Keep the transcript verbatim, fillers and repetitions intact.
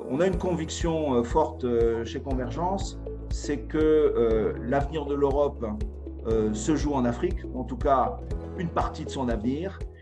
on a une conviction euh, forte euh, chez Convergence, c'est que euh, l'avenir de l'Europe euh, se joue en Afrique, en tout cas une partie de son avenir,